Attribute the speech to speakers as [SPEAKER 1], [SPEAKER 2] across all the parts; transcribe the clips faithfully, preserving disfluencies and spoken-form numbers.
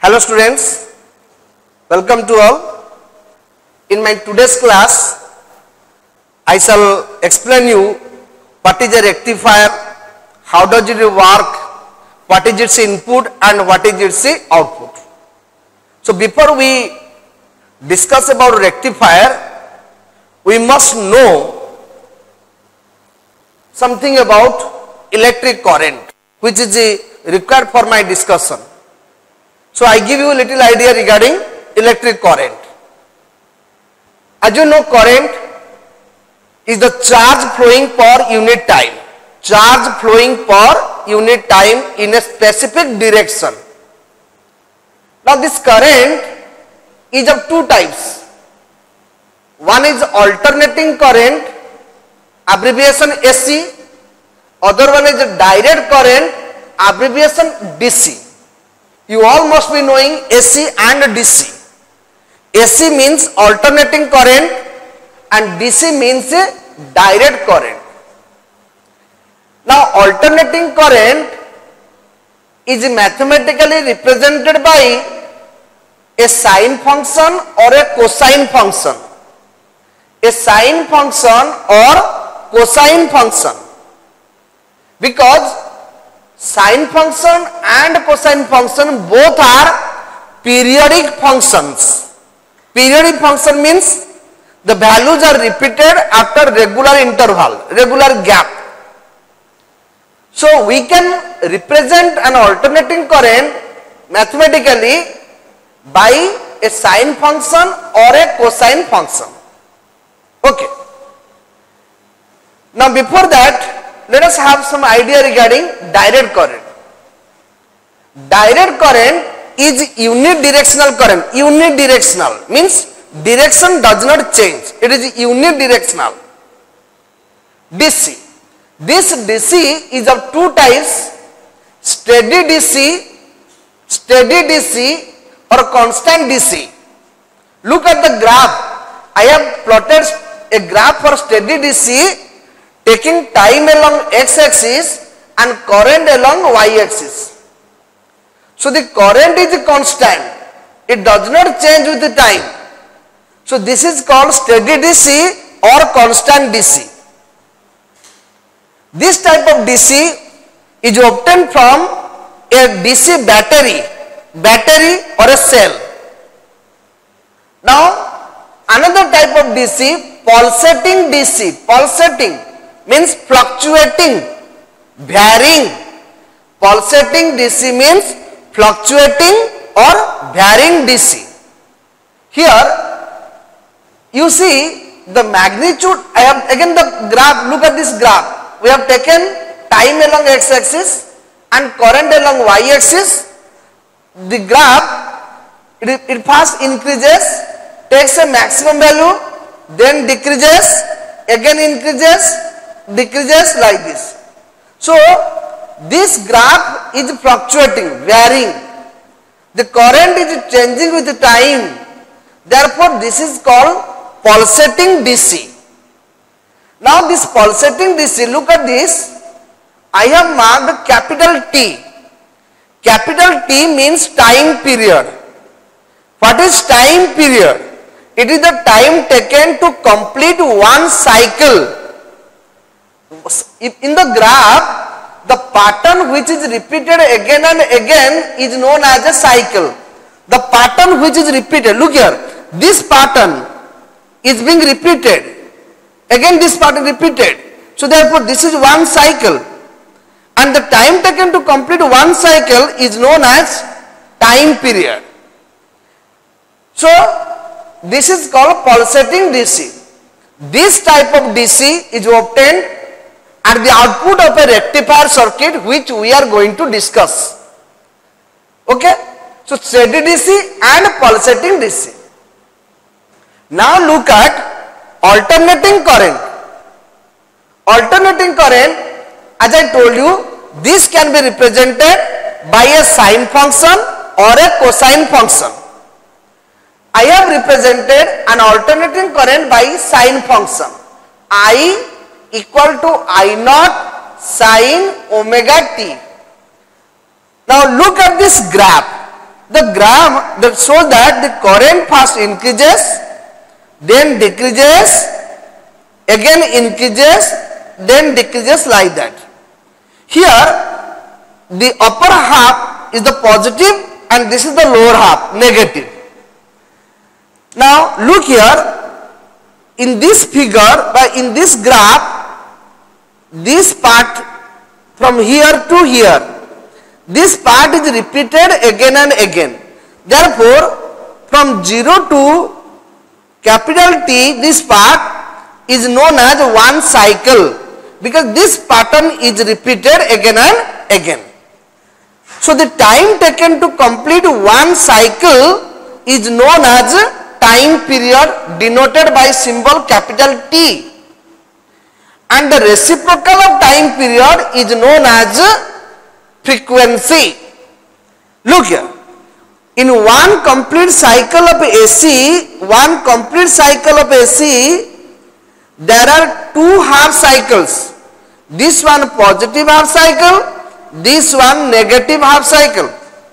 [SPEAKER 1] Hello students, welcome to all. In my today's class, I shall explain you what is a rectifier, how does it work, what is its input and what is its output. So before we discuss about rectifier, we must know something about electric current, which is required for my discussion. So I give you a little idea regarding electric current. As you know, current is the charge flowing per unit time. Charge flowing per unit time in a specific direction. Now this current is of two types. One is alternating current, abbreviation A C. Other one is direct current, abbreviation D C. You all must be knowing A C and D C. A C means alternating current and D C means direct current. Now alternating current is mathematically represented by a sine function or a cosine function. A sine function or cosine function. Because sine function and cosine function both are periodic functions. Periodic function means the values are repeated after regular interval, regular gap. So we can represent an alternating current mathematically by a sine function or a cosine function. Okay. Now before that, let us have some idea regarding direct current. Direct current is unidirectional current. Unidirectional means direction does not change. It is unidirectional. D C. This D C is of two types, steady D C, steady D C or constant D C. Look at the graph. I have plotted a graph for steady D C taking time along x-axis and current along y-axis. So the current is constant. It does not change with the time. So this is called steady D C or constant D C. This type of D C is obtained from a D C battery, battery or a cell. Now another type of D C, pulsating D C, pulsating means fluctuating, varying. Pulsating D C means fluctuating or varying D C. Here you see the magnitude. I have again the graph. Look at this graph. We have taken time along x-axis and current along y-axis. The graph, it, it first increases, takes a maximum value, then decreases, again increases, decreases like this. So this graph is fluctuating, varying. The current is changing with the time. Therefore this is called pulsating D C. Now this pulsating D C, look at this. I have marked capital T. Capital T means time period. What is time period? It is the time taken to complete one cycle. In the graph, the pattern which is repeated again and again is known as a cycle. The pattern which is repeated, look here, this pattern is being repeated. Again this pattern repeated. So therefore this is one cycle. And the time taken to complete one cycle is known as time period. So this is called pulsating D C. This type of D C is obtained at the output of a rectifier circuit which we are going to discuss. Okay. So steady D C and pulsating D C. Now look at alternating current. Alternating current, as I told you, this can be represented by a sine function or a cosine function. I have represented an alternating current by sine function. I equal to I naught sine omega t. Now look at this graph. the graph that shows that the current first increases, then decreases, again increases, then decreases like that. Here the upper half is the positive and this is the lower half negative. Now look here, in this figure, by in this graph, this part from here to here, this part is repeated again and again. Therefore, from zero to capital T, this part is known as one cycle, because this pattern is repeated again and again. So the time taken to complete one cycle is known as time period, denoted by symbol capital T, and the reciprocal of time period is known as frequency. Look here, in one complete cycle of A C, one complete cycle of A C, there are two half cycles. This one positive half cycle, this one negative half cycle.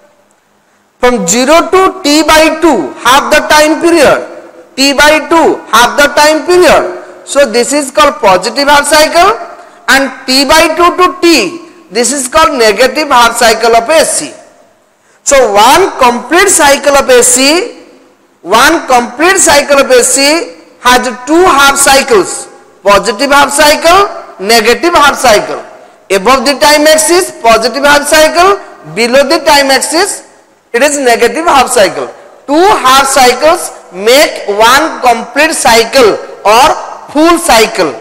[SPEAKER 1] From zero to T by two, half the time period, T by two, half the time period. So this is called positive half cycle, and T by two to T, this is called negative half cycle of A C. So one complete cycle of A C, one complete cycle of A C has two half cycles, positive half cycle, negative half cycle. Above the time axis, positive half cycle, below the time axis, it is negative half cycle. Two half cycles make one complete cycle or full cycle.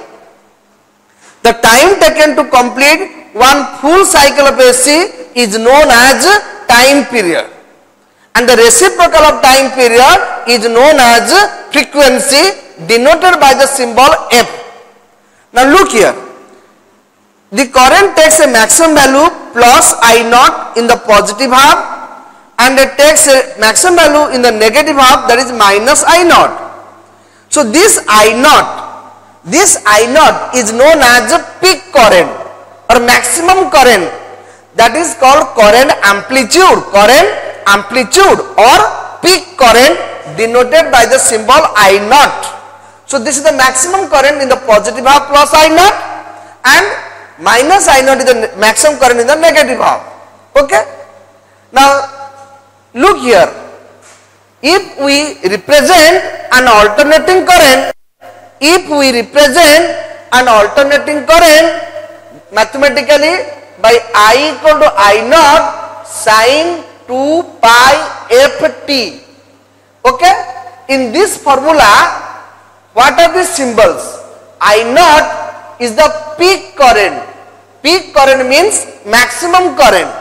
[SPEAKER 1] The time taken to complete one full cycle of A C is known as time period, and the reciprocal of time period is known as frequency, denoted by the symbol F. Now look here, the current takes a maximum value plus I naught in the positive half, and it takes a maximum value in the negative half, that is minus I naught. So this I naught, this I naught is known as a peak current or maximum current, that is called current amplitude, current amplitude or peak current, denoted by the symbol I naught. So this is the maximum current in the positive half plus I naught, and minus I naught is the maximum current in the negative half. Okay. Now look here, if we represent an alternating current, if we represent an alternating current mathematically by I equal to I naught sine two pi f t. Okay, in this formula, what are the symbols? I naught is the peak current. Peak current means maximum current.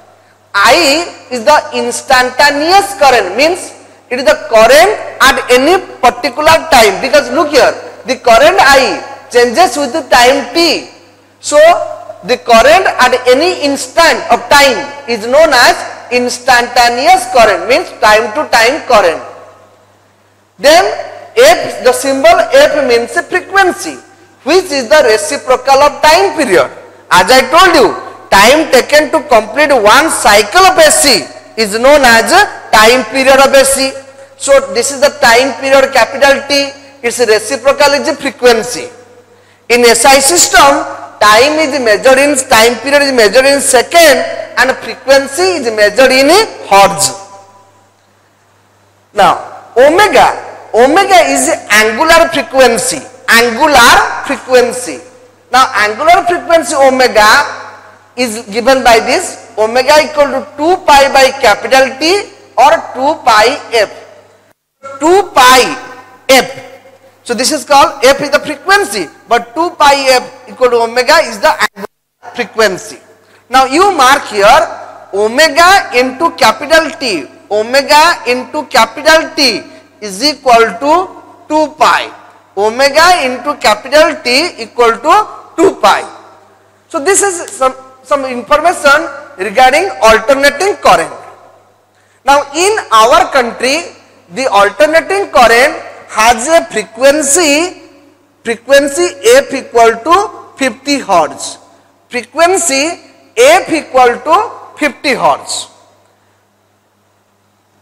[SPEAKER 1] I is the instantaneous current, means it is the current at any particular time, because look here, the current I changes with the time t. So the current at any instant of time is known as instantaneous current, means time to time current. Then F, the symbol F means frequency, which is the reciprocal of time period. As I told you, time taken to complete one cycle of A C is known as time period of A C. So this is the time period capital T, its reciprocal is frequency. In S I system, time is measured in, time period is measured in second, and frequency is measured in hertz. Now omega, omega is angular frequency, angular frequency. Now angular frequency omega is given by this, omega equal to two pi by capital T or two pi f. two pi f. So this is called, f is the frequency, but two pi f equal to omega is the angular frequency. Now you mark here, omega into capital T, omega into capital T is equal to two pi. Omega into capital T equal to two pi. So this is some some information regarding alternating current. Now in our country, the alternating current has a frequency, frequency F equal to fifty hertz. Frequency F equal to fifty hertz.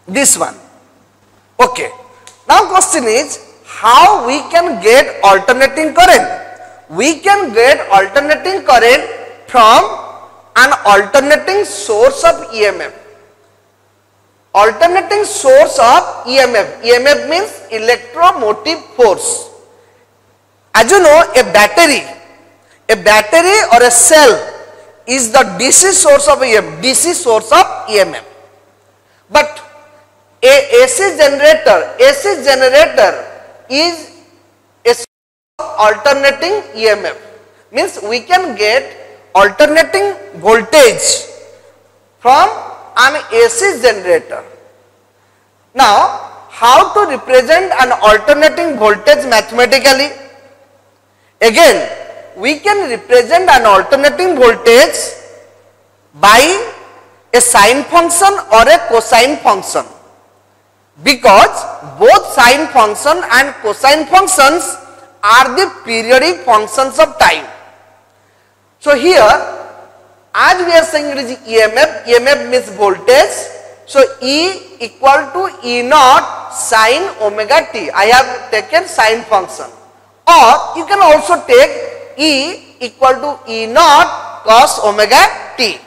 [SPEAKER 1] this one. Okay. Now question is, how we can get alternating current? We can get alternating current from an alternating source of E M F. Alternating source of E M F. E M F means electromotive force. As you know, a battery, a battery or a cell is the D C source of E M F, D C source of E M F. But a AC generator, AC generator is a source of alternating E M F. Means we can get alternating voltage from an A C generator. Now, how to represent an alternating voltage mathematically? Again, we can represent an alternating voltage by a sine function or a cosine function, because both sine function and cosine functions are the periodic functions of time. So here, as we are saying it is E M F, E M F means voltage. So E equal to E naught sine omega t. I have taken sine function. Or you can also take E equal to E naught cos omega t.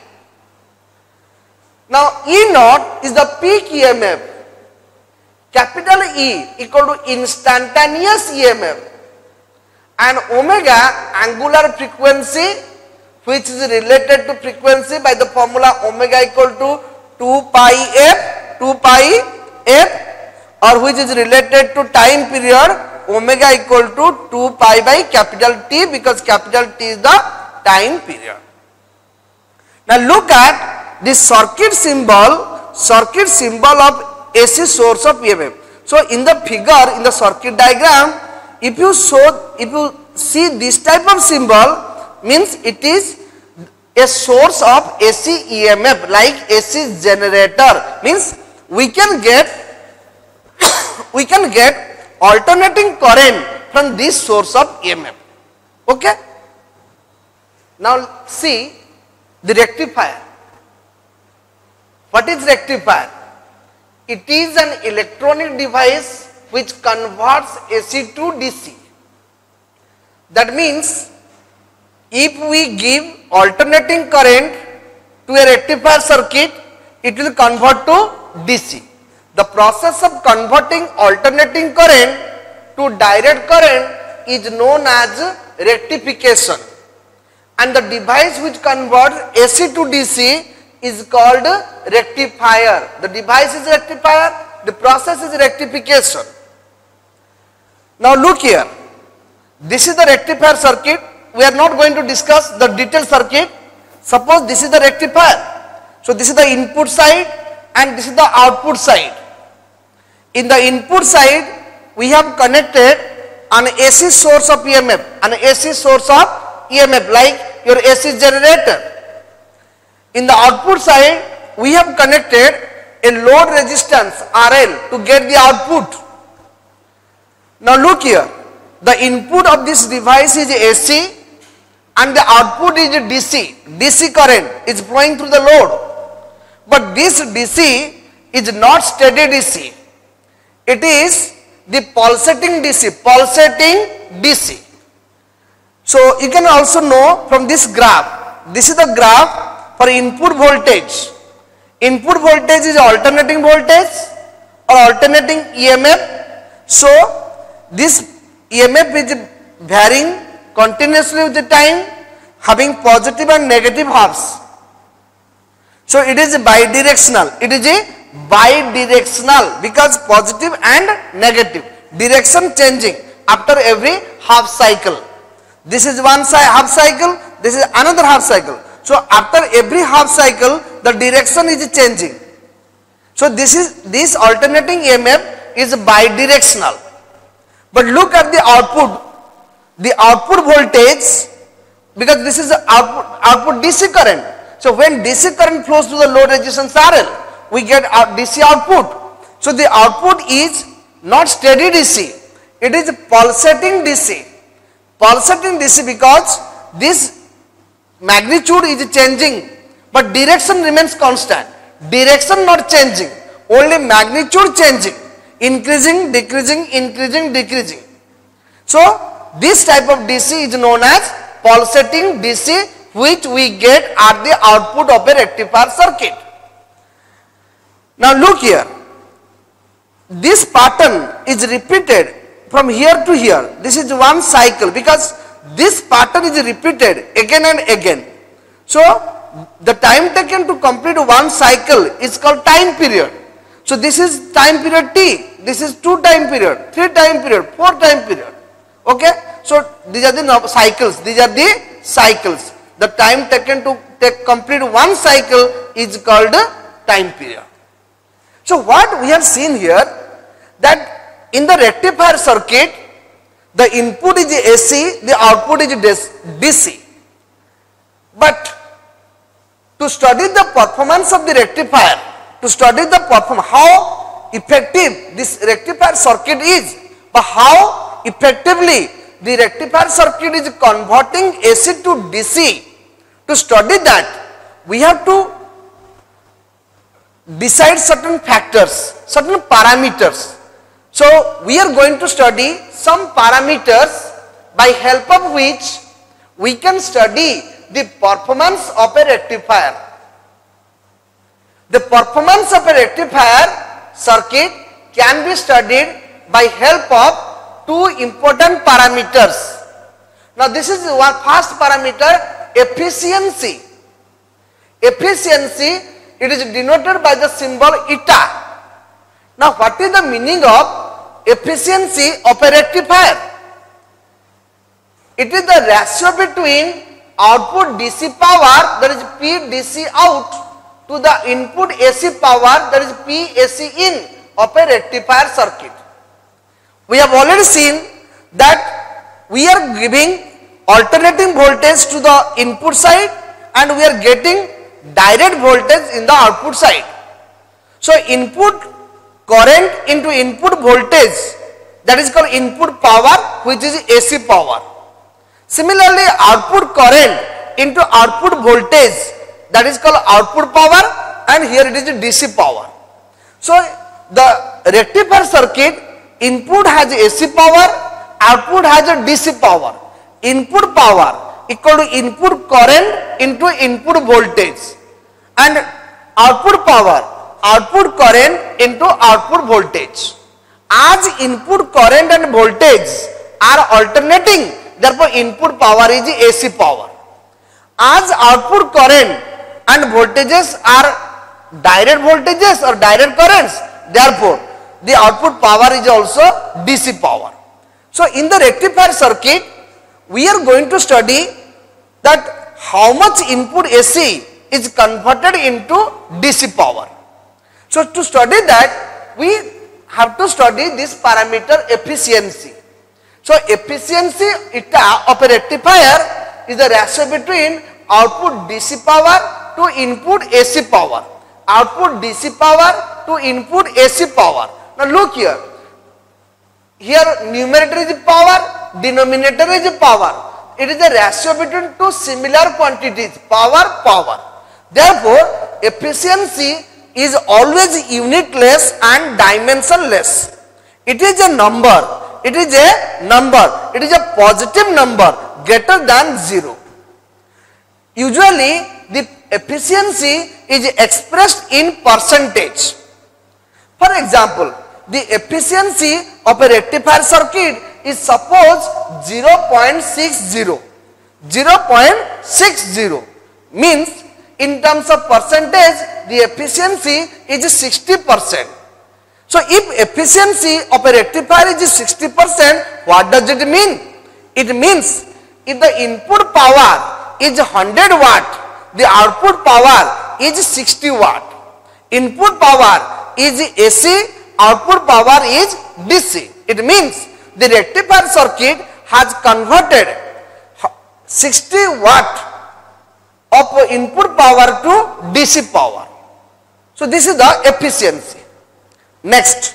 [SPEAKER 1] Now E naught is the peak E M F. Capital E equal to instantaneous E M F. And omega angular frequency, which is related to frequency by the formula omega equal to two pi f, two pi f, or which is related to time period omega equal to two pi by capital T, because capital T is the time period. Now look at this circuit symbol, circuit symbol of A C source of E M F. So in the figure, in the circuit diagram, if you show, if you see this type of symbol, means it is a source of A C E M F, like A C generator. Means we can get we can get alternating current from this source of E M F. Okay. Now see the rectifier. What is rectifier? It is an electronic device which converts A C to D C. That means if we give alternating current to a rectifier circuit, it will convert to D C. The process of converting alternating current to direct current is known as rectification, and the device which converts A C to D C is called rectifier. The device is rectifier, the process is rectification. Now look here, this is the rectifier circuit. We are not going to discuss the detailed circuit. Suppose this is the rectifier. So this is the input side and this is the output side. In the input side, we have connected an A C source of E M F, an A C source of E M F like your A C generator. In the output side, we have connected a load resistance R L to get the output. Now look here, the input of this device is A C and the output is D C. D C current is flowing through the load. But this D C is not steady D C. It is the pulsating D C, pulsating D C. So you can also know from this graph, this is the graph for input voltage. Input voltage is alternating voltage or alternating E M F. So this E M F is varying continuously with the time, having positive and negative halves. So it is bidirectional. It is a bidirectional because positive and negative direction changing after every half cycle. This is one half cycle, this is another half cycle. So after every half cycle, the direction is changing. So this is this alternating E M F is bidirectional. But look at the output. The output voltage, because this is the output, output D C current. So when D C current flows to the load resistance R L, we get our D C output. So the output is not steady D C, it is pulsating D C. Pulsating D C because this magnitude is changing, but direction remains constant. Direction not changing, only magnitude changing, increasing, decreasing, increasing, decreasing. So this type of D C is known as pulsating D C, which we get at the output of a rectifier circuit. Now look here, this pattern is repeated from here to here. This is one cycle, because this pattern is repeated again and again. So the time taken to complete one cycle is called time period. So this is time period T, this is two time period, three time period, four time period. Okay, so these are the cycles, these are the cycles. The time taken to take complete one cycle is called time period. So what we have seen here, that in the rectifier circuit, the input is A C, the output is D C. But to study the performance of the rectifier, to study the performance, how effective this rectifier circuit is, but how effectively the rectifier circuit is converting A C to D C, to study that we have to decide certain factors, certain parameters. So we are going to study some parameters by help of which we can study the performance of a rectifier. The performance of a rectifier circuit can be studied by help of two important parameters. Now this is one first parameter, efficiency. Efficiency, it is denoted by the symbol eta. Now what is the meaning of efficiency of a rectifier? It is the ratio between output D C power, that is P D C out, to the input A C power, that is P A C in, of a rectifier circuit. We have already seen that we are giving alternating voltage to the input side and we are getting direct voltage in the output side. So input current into input voltage, that is called input power, which is A C power. Similarly, output current into output voltage, that is called output power, and here it is D C power. So the rectifier circuit, input has A C power, output has a D C power. Input power equal to input current into input voltage, and output power, output current into output voltage. As input current and voltage are alternating, therefore input power is A C power. As output current and voltages are direct voltages or direct currents, therefore the output power is also D C power. So in the rectifier circuit, we are going to study that how much input A C is converted into D C power. So to study that, we have to study this parameter efficiency. So efficiency eta of a rectifier is the ratio between output D C power to input A C power, output D C power to input A C power. Now look here, here numerator is power, denominator is power. It is the ratio between two similar quantities, power, power. Therefore, efficiency is always unitless and dimensionless. It is a number, it is a number, it is a positive number greater than zero. Usually, the efficiency is expressed in percentage. For example, the efficiency of a rectifier circuit is suppose zero point six zero. zero point six zero means in terms of percentage, the efficiency is sixty percent. So if efficiency of a rectifier is sixty percent, what does it mean? It means if the input power is one hundred watt, the output power is sixty watt. Input power is A C, output power is D C. It means the rectifier circuit has converted sixty watt of input power to D C power. So this is the efficiency. Next,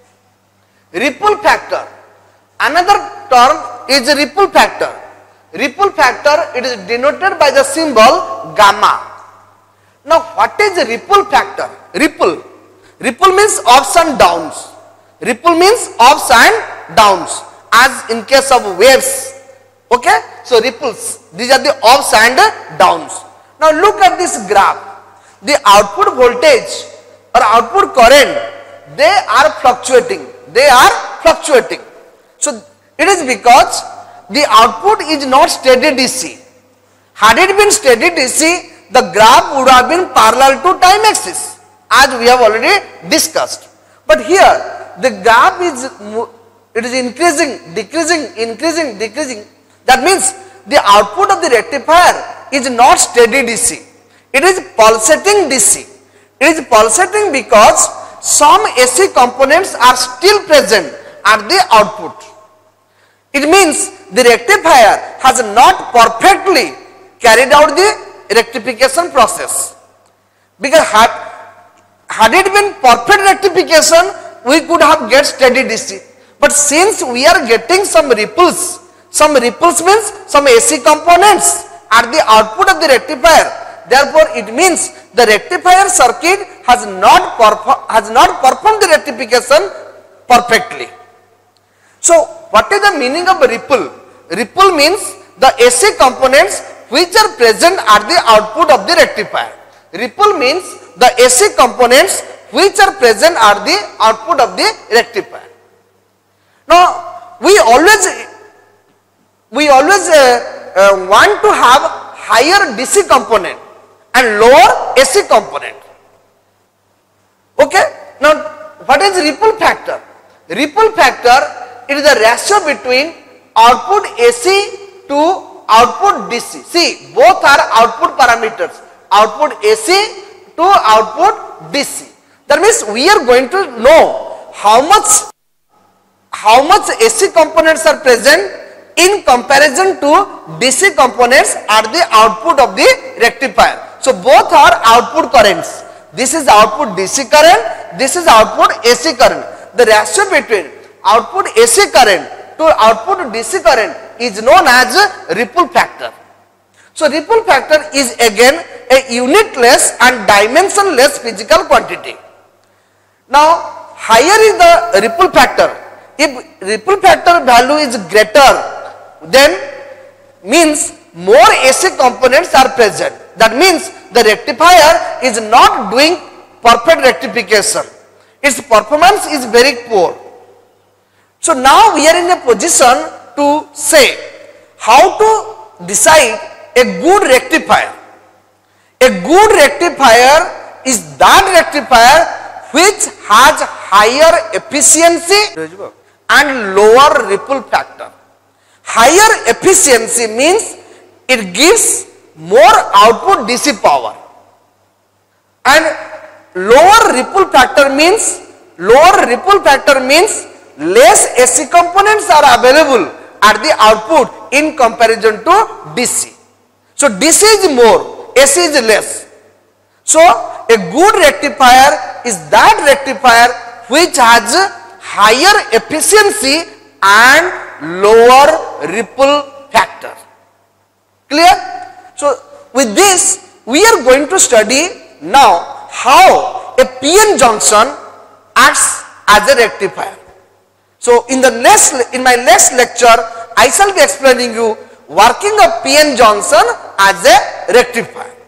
[SPEAKER 1] ripple factor. Another term is ripple factor. Ripple factor, it is denoted by the symbol gamma. Now what is ripple factor? Ripple. Ripple means ups and downs. Ripple means ups and downs, as in case of waves. Okay, so ripples, these are the ups and downs. Now look at this graph. The output voltage or output current, they are fluctuating. They are fluctuating. So it is because the output is not steady D C. Had it been steady D C, the graph would have been parallel to time axis, as we have already discussed. But here the graph is, it is increasing, decreasing, increasing, decreasing. That means the output of the rectifier is not steady D C. It is pulsating D C. It is pulsating because some A C components are still present at the output. It means the rectifier has not perfectly carried out the rectification process. Because had, had it been perfect rectification, we could have get steady D C. But since we are getting some ripples, some ripples means some A C components at the output of the rectifier, therefore it means the rectifier circuit has not perform, has not performed the rectification perfectly. So what is the meaning of ripple? Ripple means the A C components which are present at the output of the rectifier. Ripple means the A C components which are present at the output of the rectifier. Now we always we always uh, uh, want to have higher D C component and lower A C component. Okay. Now what is ripple factor? Ripple factor, it is the ratio between output A C to output D C. See, both are output parameters. Output A C to output D C. That means we are going to know how much how much A C components are present in comparison to D C components at the output of the rectifier. So both are output currents. This is output D C current, this is output A C current. The ratio between output A C current to output D C current is known as ripple factor. So ripple factor is again a unitless and dimensionless physical quantity. Now higher is the ripple factor. If ripple factor value is greater, then means more A C components are present. That means the rectifier is not doing perfect rectification. Its performance is very poor. So now we are in a position to say how to decide a good rectifier. A good rectifier is that rectifier which has higher efficiency and lower ripple factor. Higher efficiency means it gives more output D C power, and lower ripple factor means lower ripple factor means less A C components are available at the output in comparison to D C. So D C is more, A C is less. So a good rectifier is that rectifier which has higher efficiency and lower ripple factor. Clear? So with this we are going to study now how a P N junction acts as a rectifier. So in the next in my next lecture I shall be explaining you working of P N junction as a rectifier.